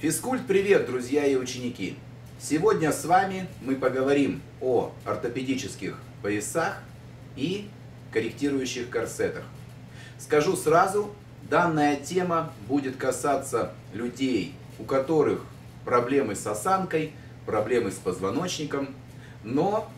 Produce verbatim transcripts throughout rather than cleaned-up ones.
Физкульт-привет, друзья и ученики! Сегодня с вами мы поговорим о ортопедических поясах и корректирующих корсетах. Скажу сразу, данная тема будет касаться людей, у которых проблемы с осанкой, проблемы с позвоночником, но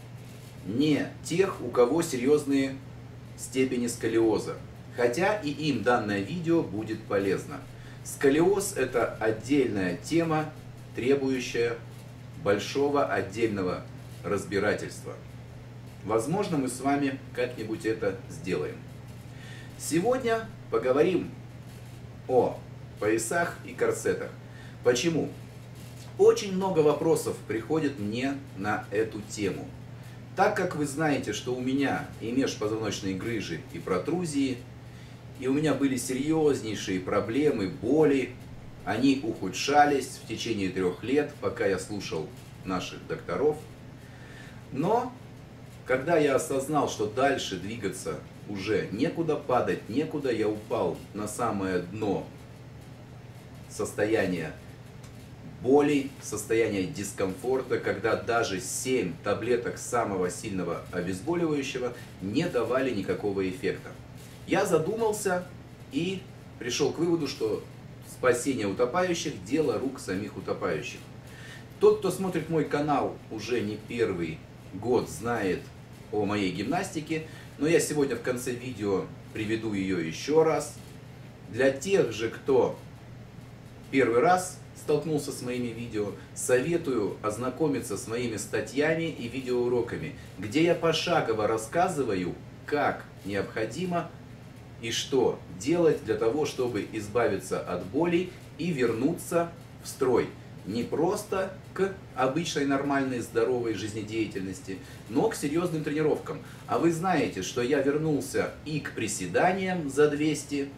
не тех, у кого серьезные степени сколиоза. Хотя и им данное видео будет полезно. Сколиоз – это отдельная тема, требующая большого отдельного разбирательства. Возможно, мы с вами как-нибудь это сделаем. Сегодня поговорим о поясах и корсетах. Почему? Очень много вопросов приходит мне на эту тему. Так как вы знаете, что у меня и межпозвоночные грыжи, и протрузии, и у меня были серьезнейшие проблемы, боли, они ухудшались в течение трех лет, пока я слушал наших докторов. Но когда я осознал, что дальше двигаться уже некуда, падать некуда, я упал на самое дно состояния боли, состояние дискомфорта, когда даже семь таблеток самого сильного обезболивающего не давали никакого эффекта. Я задумался и пришел к выводу, что спасение утопающих – дело рук самих утопающих. Тот, кто смотрит мой канал уже не первый год, знает о моей гимнастике, но я сегодня в конце видео приведу ее еще раз. Для тех же, кто первый раз столкнулся с моими видео, советую ознакомиться с моими статьями и видеоуроками, где я пошагово рассказываю, как необходимо и что делать для того, чтобы избавиться от болей и вернуться в строй. Не просто к обычной нормальной здоровой жизнедеятельности, но к серьезным тренировкам. А вы знаете, что я вернулся и к приседаниям за двести,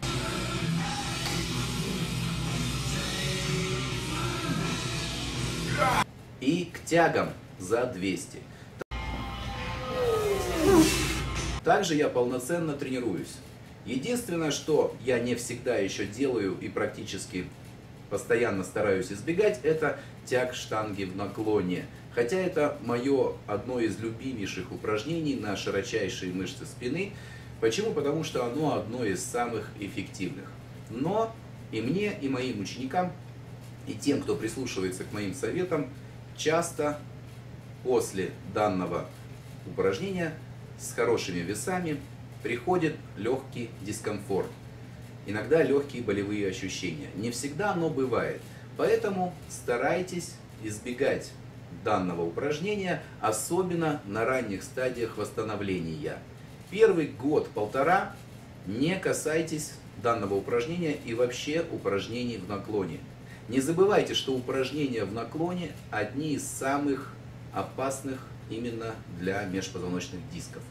и к тягам за двести. Также я полноценно тренируюсь. Единственное, что я не всегда еще делаю и практически постоянно стараюсь избегать, это тяг штанги в наклоне. Хотя это мое одно из любимейших упражнений на широчайшие мышцы спины. Почему? Потому что оно одно из самых эффективных. Но и мне, и моим ученикам, и тем, кто прислушивается к моим советам, часто после данного упражнения с хорошими весами приходит легкий дискомфорт, иногда легкие болевые ощущения. Не всегда оно бывает, поэтому старайтесь избегать данного упражнения, особенно на ранних стадиях восстановления. Первый год-полтора не касайтесь данного упражнения и вообще упражнений в наклоне. Не забывайте, что упражнения в наклоне одни из самых опасных именно для межпозвоночных дисков.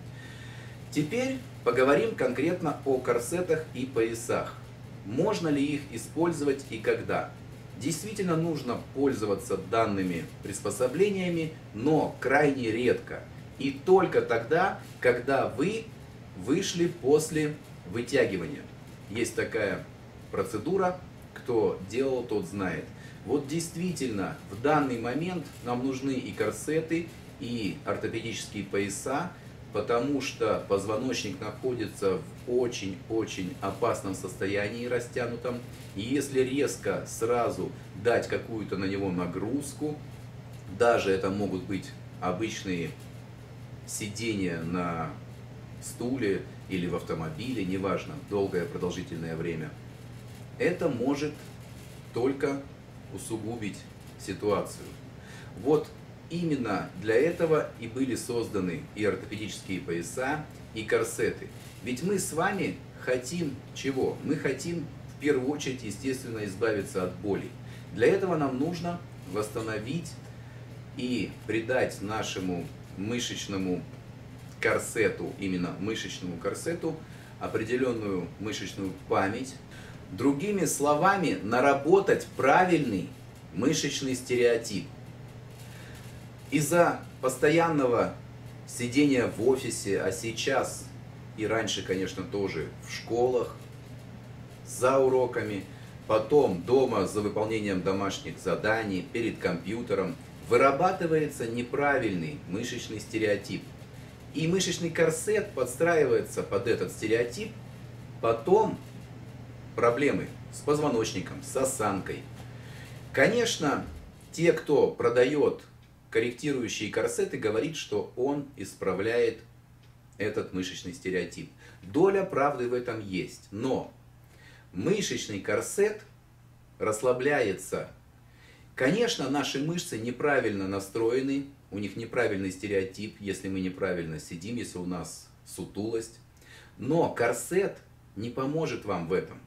Теперь поговорим конкретно о корсетах и поясах. Можно ли их использовать и когда? Действительно нужно пользоваться данными приспособлениями, но крайне редко. И только тогда, когда вы вышли после вытягивания. Есть такая процедура, кто делал, тот знает. Вот действительно в данный момент нам нужны и корсеты, и ортопедические пояса, потому что позвоночник находится в очень-очень опасном состоянии растянутом. И если резко сразу дать какую-то на него нагрузку, даже это могут быть обычные сидения на стуле или в автомобиле, неважно, долгое продолжительное время, это может только усугубить ситуацию. Вот именно для этого и были созданы и ортопедические пояса, и корсеты. Ведь мы с вами хотим чего? Мы хотим в первую очередь, естественно, избавиться от боли. Для этого нам нужно восстановить и придать нашему мышечному корсету, именно мышечному корсету, определенную мышечную память. Другими словами, наработать правильный мышечный стереотип. Из-за постоянного сидения в офисе, а сейчас и раньше, конечно, тоже в школах, за уроками, потом дома за выполнением домашних заданий, перед компьютером, вырабатывается неправильный мышечный стереотип. И мышечный корсет подстраивается под этот стереотип, потом проблемы с позвоночником, с осанкой. Конечно, те, кто продает корректирующие корсеты, говорит, что он исправляет этот мышечный стереотип. Доля правды в этом есть, но мышечный корсет расслабляется. Конечно, наши мышцы неправильно настроены, у них неправильный стереотип, если мы неправильно сидим, если у нас сутулость. Но корсет не поможет вам в этом.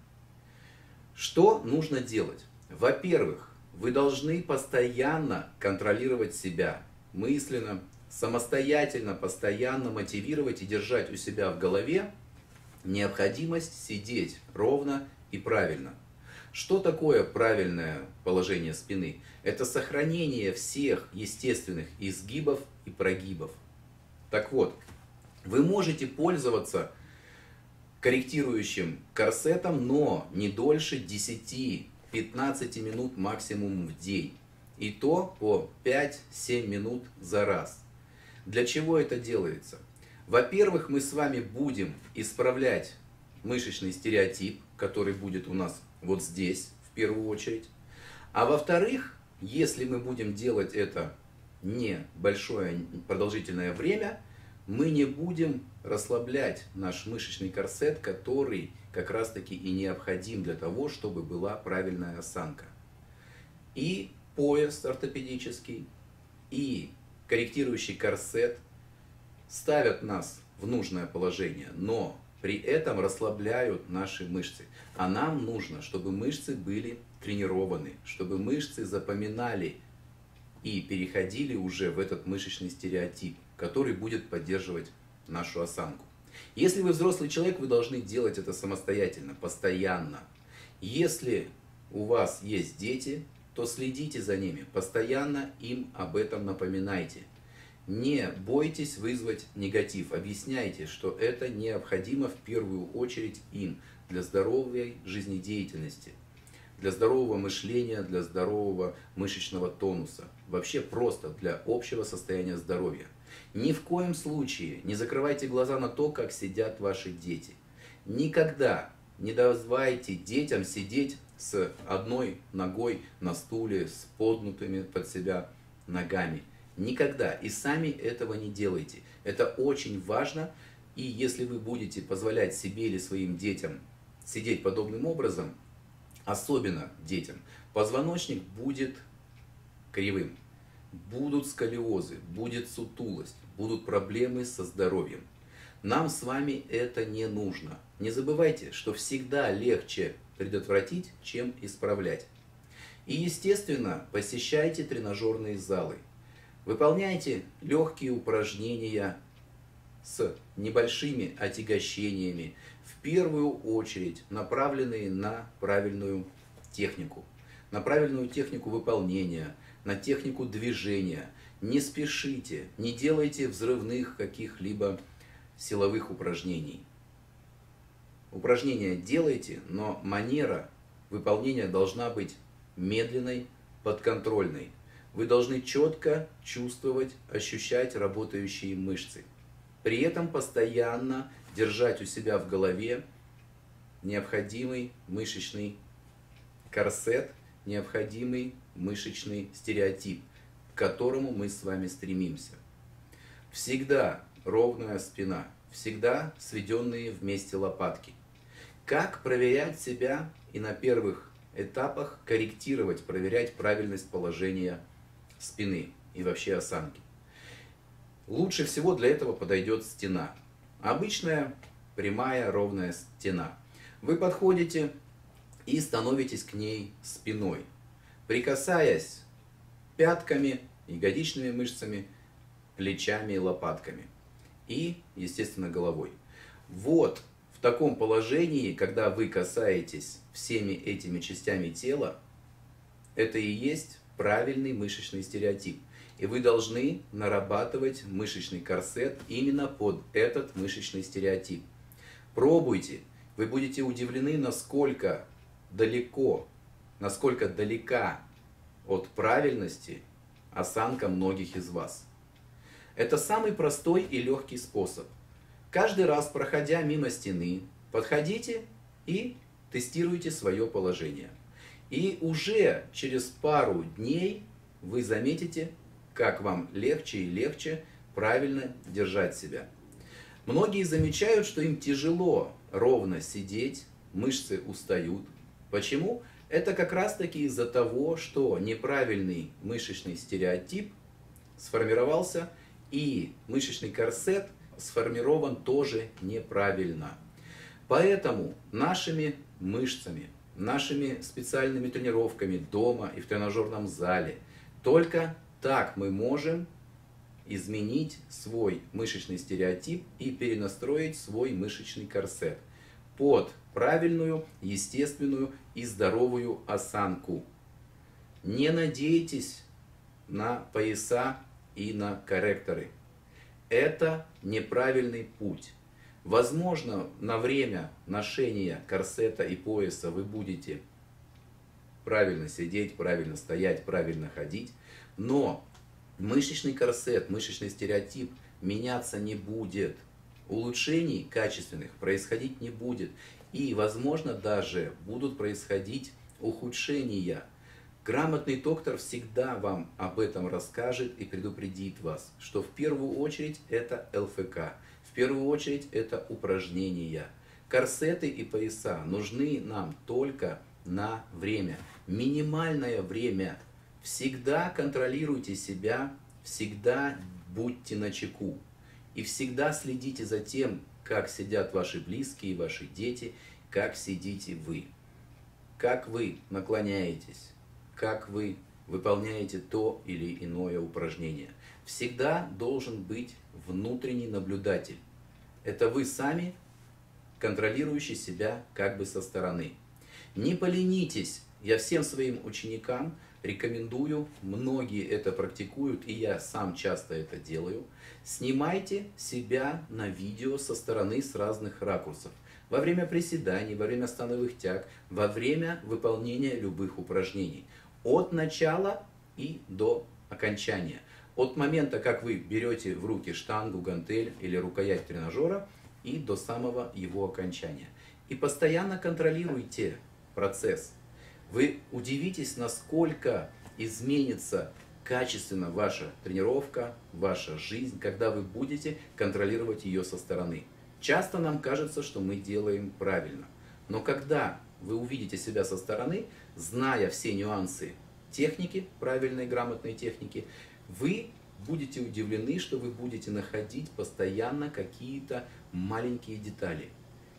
Что нужно делать? Во-первых, вы должны постоянно контролировать себя, мысленно, самостоятельно, постоянно мотивировать и держать у себя в голове необходимость сидеть ровно и правильно. Что такое правильное положение спины? Это сохранение всех естественных изгибов и прогибов. Так вот, вы можете пользоваться корректирующим корсетом, но не дольше десяти-пятнадцати минут максимум в день. И то по пять-семь минут за раз. Для чего это делается? Во-первых, мы с вами будем исправлять мышечный стереотип, который будет у нас вот здесь, в первую очередь. А во-вторых, если мы будем делать это небольшое продолжительное время, мы не будем расслаблять наш мышечный корсет, который как раз таки и необходим для того, чтобы была правильная осанка. И пояс ортопедический, и корректирующий корсет ставят нас в нужное положение, но при этом расслабляют наши мышцы. А нам нужно, чтобы мышцы были тренированы, чтобы мышцы запоминали и переходили уже в этот мышечный стереотип, который будет поддерживать нашу осанку. Если вы взрослый человек, вы должны делать это самостоятельно, постоянно. Если у вас есть дети, то следите за ними, постоянно им об этом напоминайте. Не бойтесь вызвать негатив, объясняйте, что это необходимо в первую очередь им для здоровой жизнедеятельности, для здорового мышления, для здорового мышечного тонуса, вообще просто для общего состояния здоровья. Ни в коем случае не закрывайте глаза на то, как сидят ваши дети. Никогда не давайте детям сидеть с одной ногой на стуле, с поднутыми под себя ногами. Никогда. И сами этого не делайте. Это очень важно. И если вы будете позволять себе или своим детям сидеть подобным образом, особенно детям, позвоночник будет кривым. Будут сколиозы, будет сутулость, будут проблемы со здоровьем. Нам с вами это не нужно. Не забывайте, что всегда легче предотвратить, чем исправлять. И, естественно, посещайте тренажерные залы. Выполняйте легкие упражнения с небольшими отягощениями, в первую очередь направленные на правильную технику, на правильную технику выполнения, на технику движения. Не спешите, не делайте взрывных каких-либо силовых упражнений. Упражнения делайте, но манера выполнения должна быть медленной, подконтрольной. Вы должны четко чувствовать, ощущать работающие мышцы. При этом постоянно держать у себя в голове необходимый мышечный корсет, необходимый мышечный стереотип, к которому мы с вами стремимся. Всегда ровная спина, всегда сведенные вместе лопатки. Как проверять себя и на первых этапах корректировать, проверять правильность положения спины и вообще осанки? Лучше всего для этого подойдет стена. Обычная прямая ровная стена. Вы подходите и становитесь к ней спиной, прикасаясь пятками, ягодичными мышцами, плечами и лопатками. И, естественно, головой. Вот в таком положении, когда вы касаетесь всеми этими частями тела, это и есть правильный мышечный стереотип. И вы должны нарабатывать мышечный корсет именно под этот мышечный стереотип. Пробуйте. Вы будете удивлены, насколько далеко насколько далека от правильности осанка многих из вас. Это самый простой и легкий способ. Каждый раз, проходя мимо стены, подходите и тестируйте свое положение. И уже через пару дней вы заметите, как вам легче и легче правильно держать себя. Многие замечают, что им тяжело ровно сидеть, мышцы устают. Почему? Это как раз таки из-за того, что неправильный мышечный стереотип сформировался, и мышечный корсет сформирован тоже неправильно. Поэтому нашими мышцами, нашими специальными тренировками дома и в тренажерном зале, только так мы можем изменить свой мышечный стереотип и перенастроить свой мышечный корсет под правильную, естественную и здоровую осанку. Не надейтесь на пояса и на корректоры. Это неправильный путь. Возможно, на время ношения корсета и пояса вы будете правильно сидеть, правильно стоять, правильно ходить, но мышечный корсет, мышечный стереотип меняться не будет. Улучшений качественных происходить не будет. И, возможно, даже будут происходить ухудшения. Грамотный доктор всегда вам об этом расскажет и предупредит вас, что в первую очередь это эл эф ка, в первую очередь это упражнения. Корсеты и пояса нужны нам только на время, минимальное время. Всегда контролируйте себя, всегда будьте начеку и всегда следите за тем, как сидят ваши близкие, ваши дети, как сидите вы, как вы наклоняетесь, как вы выполняете то или иное упражнение. Всегда должен быть внутренний наблюдатель. Это вы сами, контролирующий себя как бы со стороны. Не поленитесь. Я всем своим ученикам рекомендую, многие это практикуют, и я сам часто это делаю. Снимайте себя на видео со стороны с разных ракурсов. Во время приседаний, во время становых тяг, во время выполнения любых упражнений. От начала и до окончания. От момента, как вы берете в руки штангу, гантель или рукоять тренажера, и до самого его окончания. И постоянно контролируйте процесс. Вы удивитесь, насколько изменится качественно ваша тренировка, ваша жизнь, когда вы будете контролировать ее со стороны. Часто нам кажется, что мы делаем правильно. Но когда вы увидите себя со стороны, зная все нюансы техники, правильной грамотной техники, вы будете удивлены, что вы будете находить постоянно какие-то маленькие детали.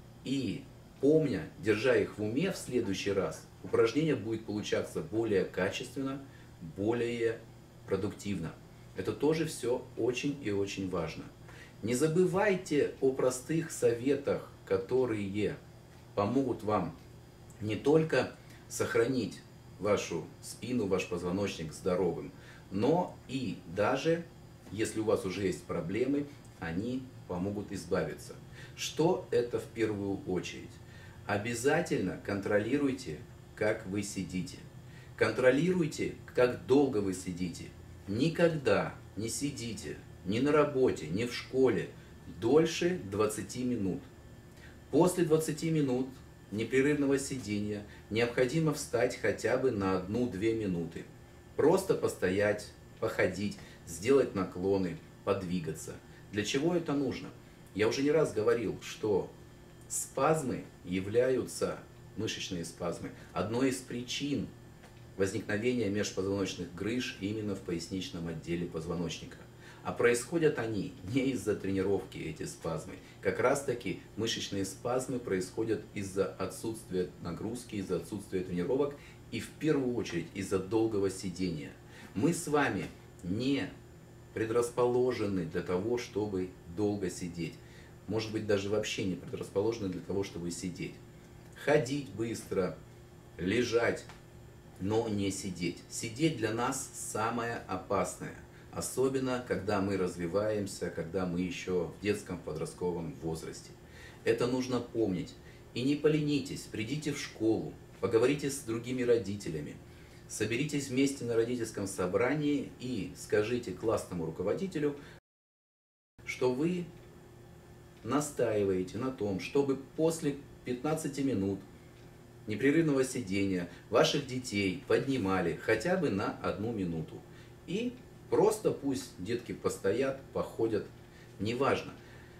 И помня, держа их в уме, в следующий раз упражнение будет получаться более качественно, более продуктивно. Это тоже все очень и очень важно. Не забывайте о простых советах, которые помогут вам не только сохранить вашу спину, ваш позвоночник здоровым, но и даже, если у вас уже есть проблемы, они помогут избавиться. Что это в первую очередь? Обязательно контролируйте, как вы сидите. Контролируйте, как долго вы сидите. Никогда не сидите ни на работе, ни в школе дольше двадцати минут. После двадцати минут непрерывного сидения необходимо встать хотя бы на одну-две минуты. Просто постоять, походить, сделать наклоны, подвигаться. Для чего это нужно? Я уже не раз говорил, что спазмы являются, мышечные спазмы, одной из причин возникновения межпозвоночных грыж именно в поясничном отделе позвоночника. А происходят они не из-за тренировки, эти спазмы. Как раз таки мышечные спазмы происходят из-за отсутствия нагрузки, из-за отсутствия тренировок и в первую очередь из-за долгого сидения. Мы с вами не предрасположены для того, чтобы долго сидеть. Может быть, даже вообще не предрасположены для того, чтобы сидеть. Ходить быстро, лежать, но не сидеть. Сидеть для нас самое опасное. Особенно, когда мы развиваемся, когда мы еще в детском подростковом возрасте. Это нужно помнить. И не поленитесь, придите в школу, поговорите с другими родителями, соберитесь вместе на родительском собрании и скажите классному руководителю, что вы настаиваете на том, чтобы после пятнадцати минут непрерывного сидения ваших детей поднимали хотя бы на одну минуту. И просто пусть детки постоят, походят, неважно.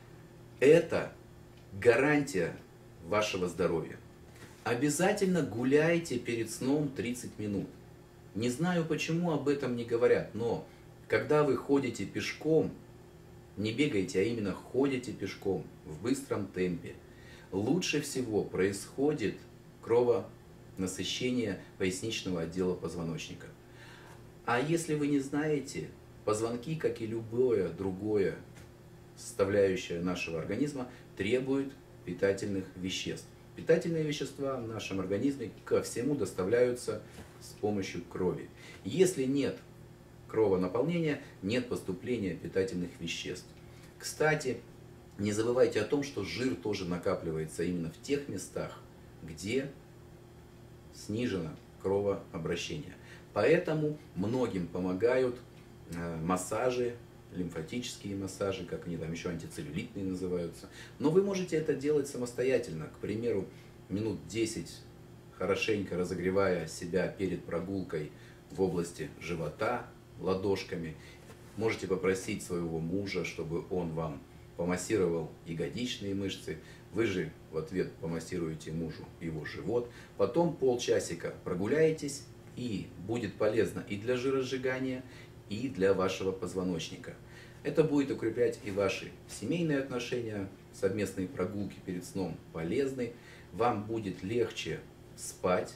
Это гарантия вашего здоровья. Обязательно гуляйте перед сном тридцать минут. Не знаю, почему об этом не говорят, но когда вы ходите пешком, не бегайте, а именно ходите пешком в быстром темпе, лучше всего происходит кровонасыщение поясничного отдела позвоночника. А если вы не знаете, позвонки, как и любое другое составляющее нашего организма, требуют питательных веществ. Питательные вещества в нашем организме ко всему доставляются с помощью крови. Если нет кровонаполнения, нет поступления питательных веществ. Кстати, не забывайте о том, что жир тоже накапливается именно в тех местах, где снижено кровообращение. Поэтому многим помогают массажи, лимфатические массажи, как они там еще антицеллюлитные называются. Но вы можете это делать самостоятельно. К примеру, минут десять, хорошенько разогревая себя перед прогулкой в области живота ладошками. Можете попросить своего мужа, чтобы он вам помассировал ягодичные мышцы. Вы же в ответ помассируете мужу его живот. Потом полчасика прогуляетесь, и будет полезно и для жиросжигания, и для вашего позвоночника. Это будет укреплять и ваши семейные отношения, совместные прогулки перед сном полезны, вам будет легче спать,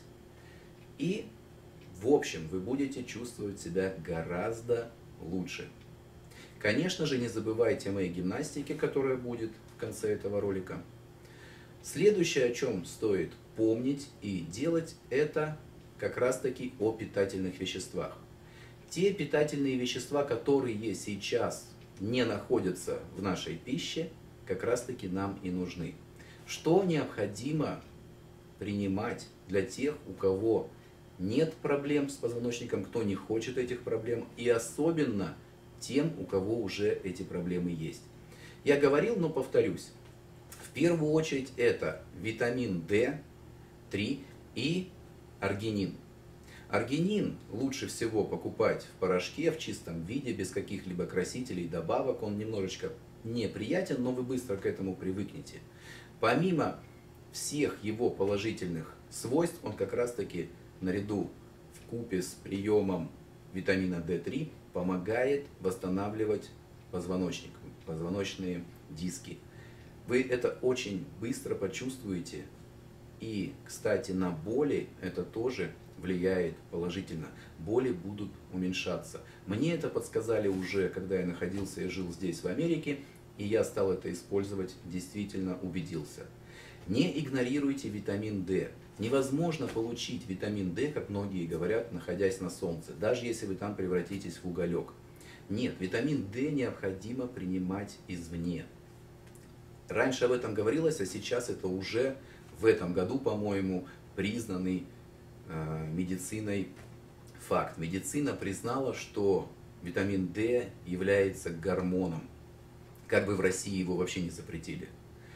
и в общем вы будете чувствовать себя гораздо лучше. Конечно же, не забывайте о моей гимнастике, которая будет в конце этого ролика. Следующее, о чем стоит помнить и делать, это как раз таки о питательных веществах. Те питательные вещества, которые сейчас не находятся в нашей пище, как раз таки нам и нужны. Что необходимо принимать для тех, у кого нет проблем с позвоночником, кто не хочет этих проблем, и особенно тем, у кого уже эти проблемы есть. Я говорил, но повторюсь. В первую очередь это витамин дэ три и аргинин. Аргинин лучше всего покупать в порошке, в чистом виде, без каких-либо красителей, добавок. Он немножечко неприятен, но вы быстро к этому привыкнете. Помимо всех его положительных свойств, он как раз таки наряду вкупе с приемом витамина дэ три помогает восстанавливать позвоночник, позвоночные диски. Вы это очень быстро почувствуете. И, кстати, на боли это тоже влияет положительно. Боли будут уменьшаться. Мне это подсказали уже, когда я находился и жил здесь, в Америке, и я стал это использовать, действительно убедился. Не игнорируйте витамин дэ. Невозможно получить витамин дэ, как многие говорят, находясь на солнце, даже если вы там превратитесь в уголек. Нет, витамин дэ необходимо принимать извне. Раньше об этом говорилось, а сейчас это уже в этом году, по-моему, признанный э, медициной факт. Медицина признала, что витамин дэ является гормоном, как бы в России его вообще не запретили.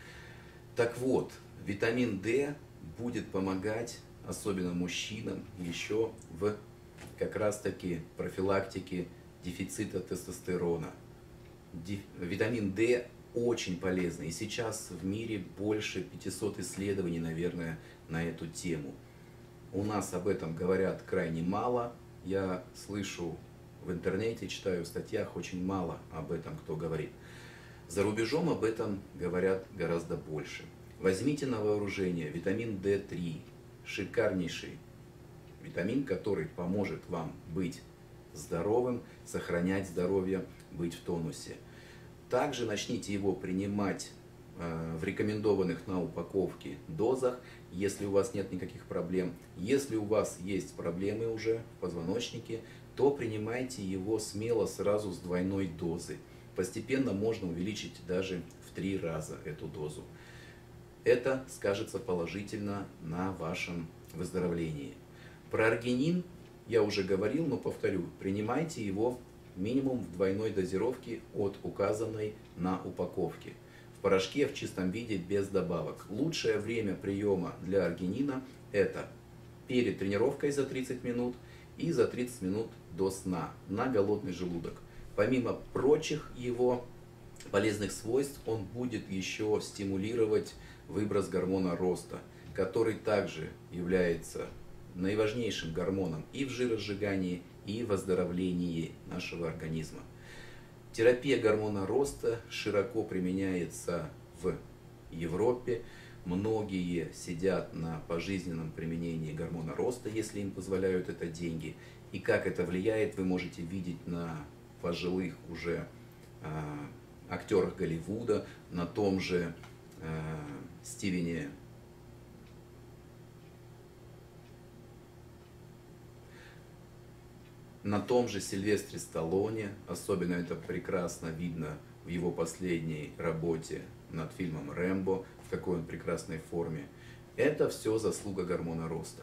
Так вот, витамин дэ будет помогать, особенно мужчинам, еще в как раз таки профилактике дефицита тестостерона. Ди, витамин дэ очень полезный. И сейчас в мире больше пятисот исследований, наверное, на эту тему. У нас об этом говорят крайне мало. Я слышу в интернете, читаю в статьях, очень мало об этом кто говорит. За рубежом об этом говорят гораздо больше. Возьмите на вооружение витамин дэ три. Шикарнейший витамин, который поможет вам быть здоровым, сохранять здоровье, быть в тонусе. Также начните его принимать э, в рекомендованных на упаковке дозах, если у вас нет никаких проблем. Если у вас есть проблемы уже в позвоночнике, то принимайте его смело сразу с двойной дозы. Постепенно можно увеличить даже в три раза эту дозу. Это скажется положительно на вашем выздоровлении. Про аргинин я уже говорил, но повторю, принимайте его минимум в двойной дозировке от указанной на упаковке. В порошке в чистом виде без добавок. Лучшее время приема для аргинина это перед тренировкой за тридцать минут и за тридцать минут до сна на голодный желудок. Помимо прочих его полезных свойств, он будет еще стимулировать выброс гормона роста, который также является наиважнейшим гормоном и в жиросжигании, и в оздоровлении нашего организма. Терапия гормона роста широко применяется в Европе. Многие сидят на пожизненном применении гормона роста, если им позволяют это деньги. И как это влияет, вы можете видеть на пожилых уже э, актерах Голливуда, на том же э, Стивене на том же Сильвестре Сталлоне. Особенно это прекрасно видно в его последней работе над фильмом «Рэмбо», в какой он прекрасной форме. Это все заслуга гормона роста.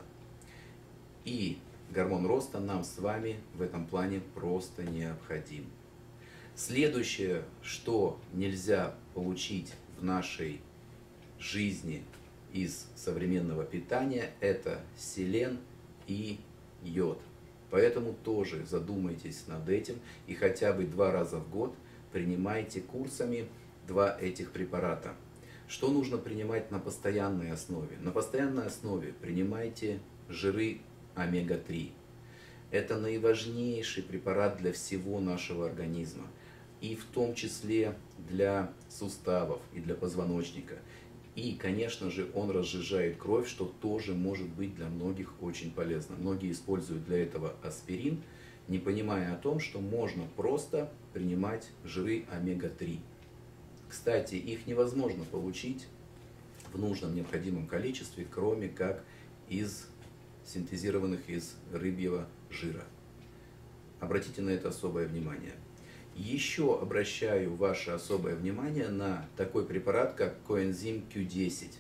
И гормон роста нам с вами в этом плане просто необходим. Следующее, что нельзя получить в нашей жизни из современного питания, это селен и йод. Поэтому тоже задумайтесь над этим и хотя бы два раза в год принимайте курсами два этих препарата. Что нужно принимать на постоянной основе? На постоянной основе принимайте жиры омега три. Это наиважнейший препарат для всего нашего организма. И в том числе для суставов и для позвоночника. И, конечно же, он разжижает кровь, что тоже может быть для многих очень полезно. Многие используют для этого аспирин, не понимая о том, что можно просто принимать жиры омега три. Кстати, их невозможно получить в нужном необходимом количестве, кроме как из синтезированных из рыбьего жира. Обратите на это особое внимание. Еще обращаю ваше особое внимание на такой препарат, как коэнзим кью десять.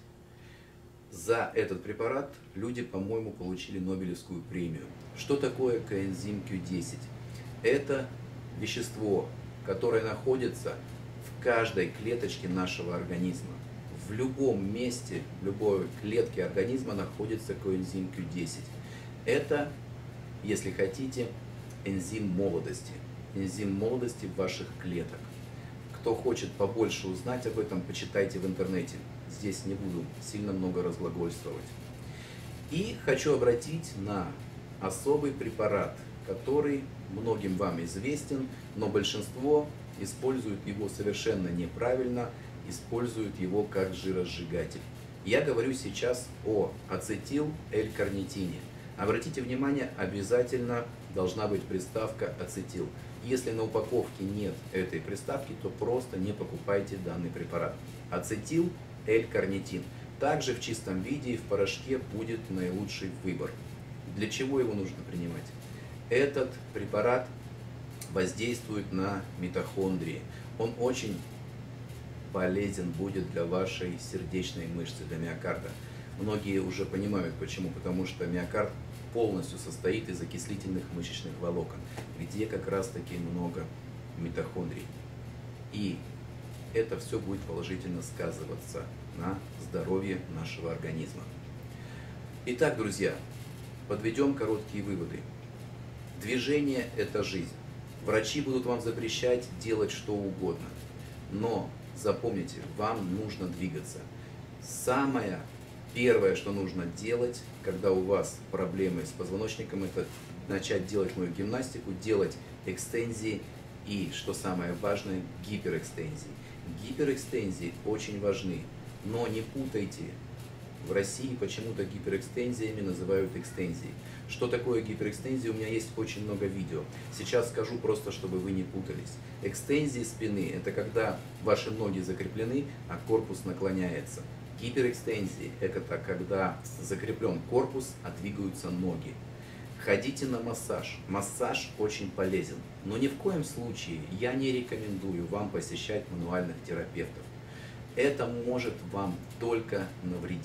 За этот препарат люди, по-моему, получили Нобелевскую премию. Что такое коэнзим кью десять? Это вещество, которое находится в каждой клеточке нашего организма. В любом месте, в любой клетке организма находится коэнзим кью десять. Это, если хотите, энзим молодости. Энзим молодости ваших клеток. Кто хочет побольше узнать об этом, почитайте в интернете. Здесь не буду сильно много разглагольствовать. И хочу обратить на особый препарат, который многим вам известен, но большинство используют его совершенно неправильно, используют его как жиросжигатель. Я говорю сейчас о ацетил-L-карнитине. Обратите внимание, обязательно должна быть приставка ацетил. Если на упаковке нет этой приставки, то просто не покупайте данный препарат. Ацетил-L-карнитин. Также в чистом виде и в порошке будет наилучший выбор. Для чего его нужно принимать? Этот препарат воздействует на митохондрии. Он очень полезен будет для вашей сердечной мышцы, для миокарда. Многие уже понимают почему. Потому что миокард полностью состоит из окислительных мышечных волокон, где как раз таки много митохондрий. И это все будет положительно сказываться на здоровье нашего организма. Итак, друзья, подведем короткие выводы. Движение – это жизнь. Врачи будут вам запрещать делать что угодно. Но запомните, вам нужно двигаться. Самое первое, что нужно делать, когда у вас проблемы с позвоночником, это начать делать мою гимнастику, делать экстензии и, что самое важное, гиперэкстензии. Гиперэкстензии очень важны, но не путайте. В России почему-то гиперэкстензиями называют экстензии. Что такое гиперэкстензия? У меня есть очень много видео. Сейчас скажу просто, чтобы вы не путались. Экстензии спины – это когда ваши ноги закреплены, а корпус наклоняется. Гиперэкстензии – это когда закреплен корпус, а двигаются ноги. Ходите на массаж. Массаж очень полезен, но ни в коем случае я не рекомендую вам посещать мануальных терапевтов. Это может вам только навредить.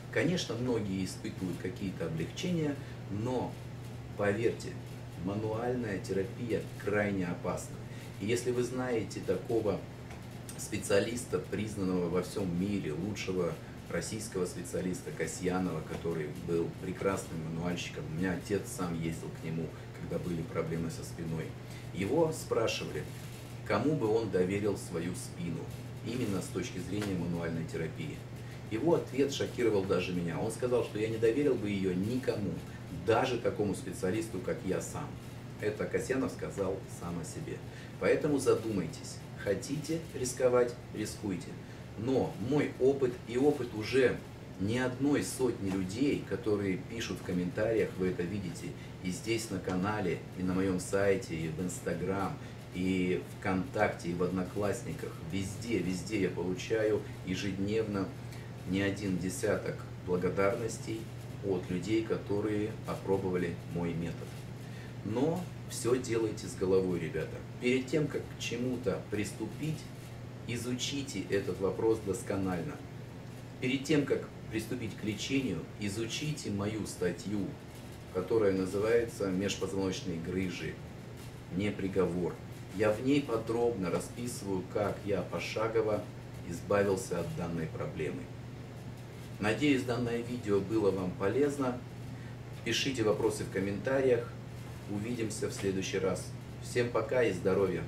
Конечно, многие испытывают какие-то облегчения, но поверьте, мануальная терапия крайне опасна. И если вы знаете такого специалиста, признанного во всем мире, лучшего российского специалиста Касьянова, который был прекрасным мануальщиком, у меня отец сам ездил к нему, когда были проблемы со спиной, его спрашивали, кому бы он доверил свою спину, именно с точки зрения мануальной терапии. Его ответ шокировал даже меня. Он сказал, что я не доверил бы ее никому, даже такому специалисту, как я сам. Это Касьянов сказал сам о себе. Поэтому задумайтесь. Хотите рисковать – рискуйте. Но мой опыт и опыт уже не одной сотни людей, которые пишут в комментариях, вы это видите, и здесь на канале, и на моем сайте, и в Инстаграм, и ВКонтакте, и в Одноклассниках. Везде, везде я получаю ежедневно не один десяток благодарностей от людей, которые опробовали мой метод. Но все делайте с головой, ребята. Перед тем, как к чему-то приступить, изучите этот вопрос досконально. Перед тем, как приступить к лечению, изучите мою статью, которая называется «Межпозвоночные грыжи. Не приговор». Я в ней подробно расписываю, как я пошагово избавился от данной проблемы. Надеюсь, данное видео было вам полезно. Пишите вопросы в комментариях. Увидимся в следующий раз. Всем пока и здоровья!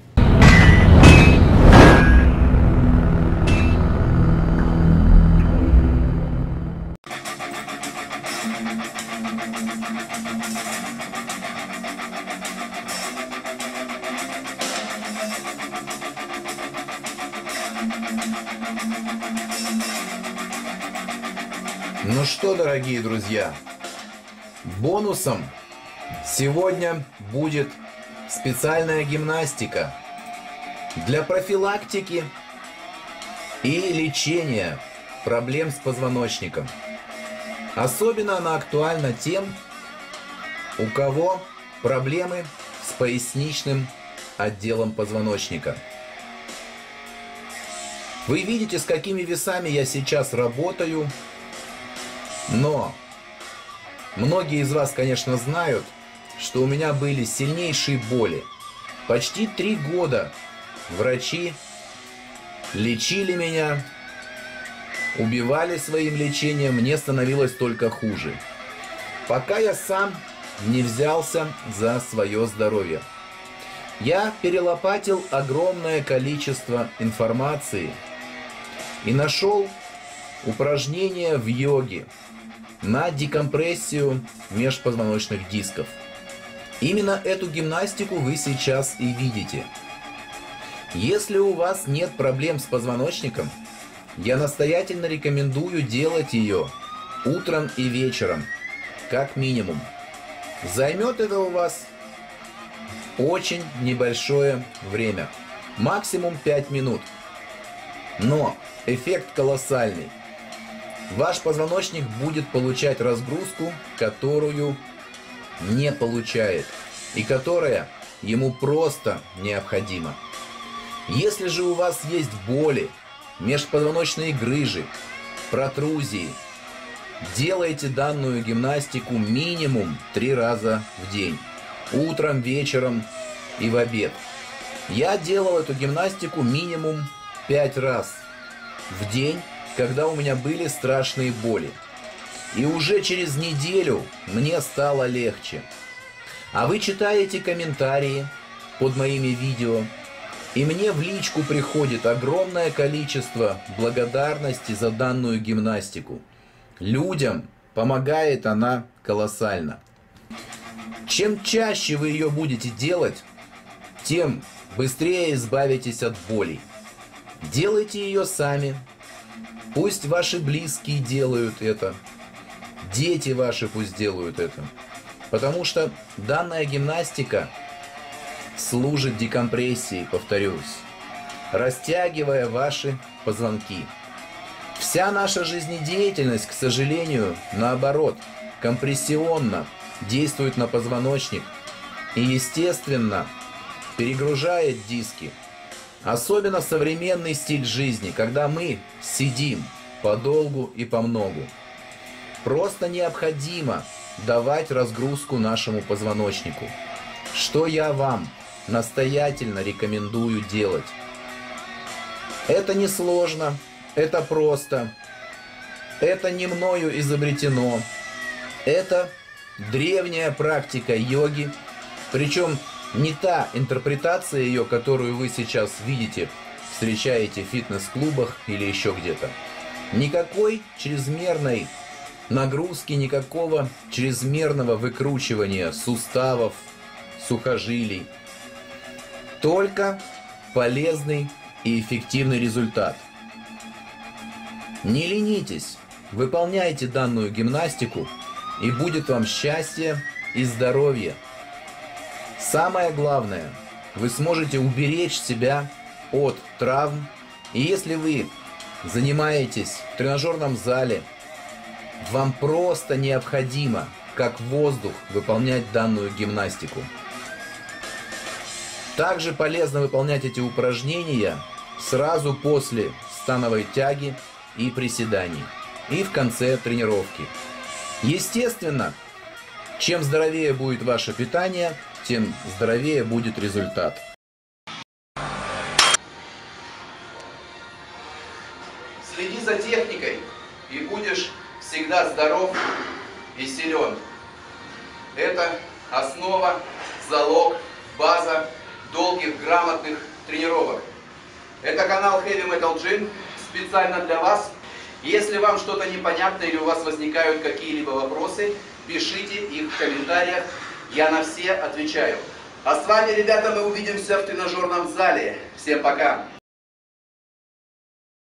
Ну что, дорогие друзья, бонусом сегодня будет специальная гимнастика для профилактики и лечения проблем с позвоночником. Особенно она актуальна тем, у кого проблемы с поясничным отделом позвоночника. Вы видите, с какими весами я сейчас работаю. Но многие из вас, конечно, знают, что у меня были сильнейшие боли. Почти три года врачи лечили меня, убивали своим лечением, мне становилось только хуже. Пока я сам не взялся за свое здоровье. Я перелопатил огромное количество информации и нашел упражнения в йоге на декомпрессию межпозвоночных дисков. Именно эту гимнастику вы сейчас и видите. Если у вас нет проблем с позвоночником, я настоятельно рекомендую делать ее утром и вечером, как минимум. Займет это у вас очень небольшое время, максимум пять минут. Но эффект колоссальный. Ваш позвоночник будет получать разгрузку, которую не получает и которая ему просто необходима. Если же у вас есть боли, межпозвоночные грыжи, протрузии, делайте данную гимнастику минимум три раза в день. Утром, вечером и в обед. Я делал эту гимнастику минимум пять раз в день, когда у меня были страшные боли. И уже через неделю мне стало легче. А вы читаете комментарии под моими видео, и мне в личку приходит огромное количество благодарности за данную гимнастику. Людям помогает она колоссально. Чем чаще вы ее будете делать, тем быстрее избавитесь от болей. Делайте ее сами. Пусть ваши близкие делают это. Дети ваши пусть делают это. Потому что данная гимнастика служит декомпрессией, повторюсь, растягивая ваши позвонки. Вся наша жизнедеятельность, к сожалению, наоборот, компрессионно действует на позвоночник и, естественно, перегружает диски. Особенно современный стиль жизни, когда мы сидим подолгу и помногу. Просто необходимо давать разгрузку нашему позвоночнику, что я вам настоятельно рекомендую делать. Это не сложно, это просто, это не мною изобретено, это древняя практика йоги, причем не та интерпретация ее, которую вы сейчас видите, встречаете в фитнес-клубах или еще где-то. Никакой чрезмерной нагрузки, никакого чрезмерного выкручивания суставов, сухожилий. Только полезный и эффективный результат. Не ленитесь, выполняйте данную гимнастику, и будет вам счастье и здоровье. Самое главное, вы сможете уберечь себя от травм, и если вы занимаетесь в тренажерном зале, вам просто необходимо, как воздух, выполнять данную гимнастику. Также полезно выполнять эти упражнения сразу после становой тяги и приседаний, и в конце тренировки. Естественно, чем здоровее будет ваше питание, тем здоровее будет результат. Следи за техникой, и будешь всегда здоров и силен. Это основа, залог, база долгих, грамотных тренировок. Это канал Heavy Metal Gym специально для вас. Если вам что-то непонятно или у вас возникают какие-либо вопросы, пишите их в комментариях, я на все отвечаю. А с вами, ребята, мы увидимся в тренажерном зале. Всем пока!